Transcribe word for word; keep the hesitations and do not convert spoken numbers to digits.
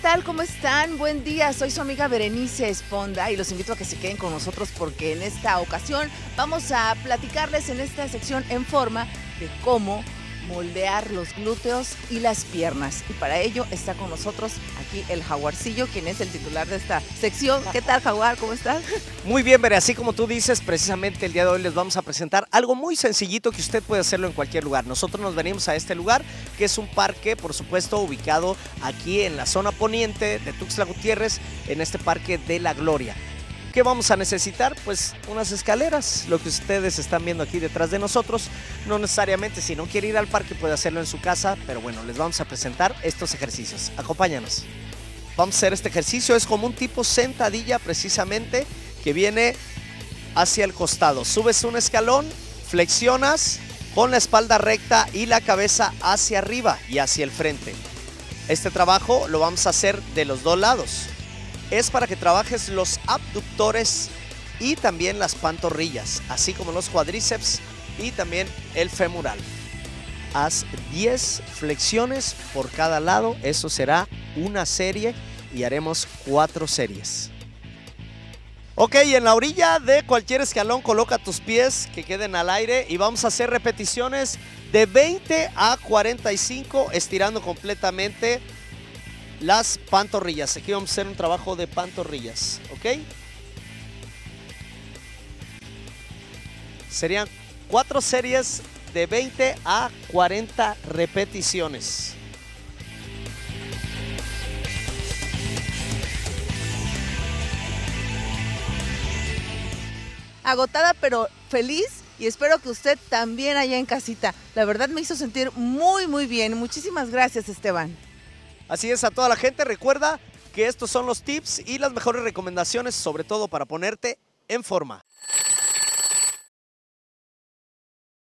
tal? ¿Cómo están? Buen día, soy su amiga Berenice Esponda y los invito a que se queden con nosotros porque en esta ocasión vamos a platicarles en esta sección en forma de cómo moldear los glúteos y las piernas. Y para ello está con nosotros aquí el Jaguarcillo, quien es el titular de esta sección. ¿Qué tal, Jaguar? ¿Cómo estás? Muy bien, Bere, así como tú dices, precisamente el día de hoy les vamos a presentar algo muy sencillito que usted puede hacerlo en cualquier lugar. Nosotros nos venimos a este lugar, que es un parque, por supuesto, ubicado aquí en la zona poniente de Tuxtla Gutiérrez, en este Parque de la Gloria. ¿Qué vamos a necesitar? Pues unas escaleras, lo que ustedes están viendo aquí detrás de nosotros. No necesariamente, si no quiere ir al parque puede hacerlo en su casa, pero bueno, les vamos a presentar estos ejercicios. Acompáñanos. Vamos a hacer este ejercicio, es como un tipo sentadilla precisamente, que viene hacia el costado. Subes un escalón, flexionas con la espalda recta y la cabeza hacia arriba y hacia el frente. Este trabajo lo vamos a hacer de los dos lados. Es para que trabajes los abductores y también las pantorrillas, así como los cuádriceps y también el femoral. Haz diez flexiones por cada lado, eso será una serie y haremos cuatro series. Ok, en la orilla de cualquier escalón coloca tus pies que queden al aire y vamos a hacer repeticiones de veinte a cuarenta y cinco, estirando completamente las pantorrillas. Aquí vamos a hacer un trabajo de pantorrillas, ¿ok? Serían cuatro series de veinte a cuarenta repeticiones. Agotada pero feliz y espero que usted también allá en casita. La verdad me hizo sentir muy muy bien. Muchísimas gracias, Esteban. Así es, a toda la gente, recuerda que estos son los tips y las mejores recomendaciones, sobre todo para ponerte en forma.